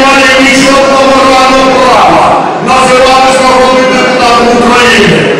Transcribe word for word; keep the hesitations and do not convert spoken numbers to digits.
має ні жодного морального права називатися народним депутатом України.